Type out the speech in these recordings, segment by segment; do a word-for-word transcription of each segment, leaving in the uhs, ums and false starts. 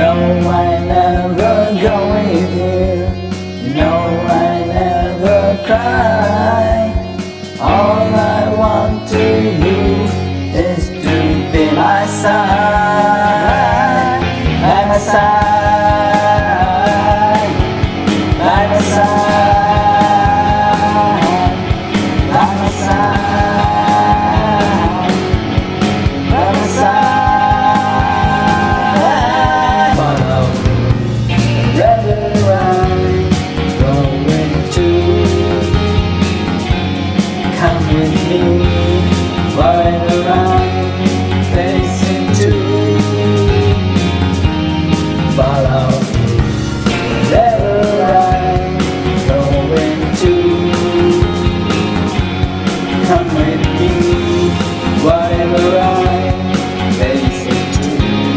know I never go with you. You know I never cry. All I want to you is to be my side, by my side, by my side, by my side, by my side. Follow wherever I'm going to. Come with me, wherever I'm facing to. Follow wherever I'm going to. Come with me, wherever I'm facing to.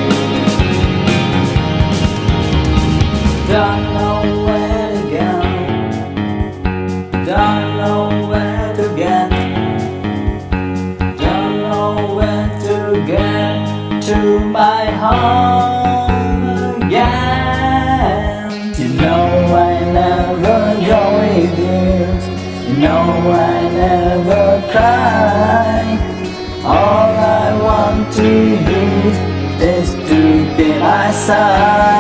Don't know where to go, don't know where to get, don't know where to get to my home again. You know I never go with you. You know I never cry. All I want to you is to be my side.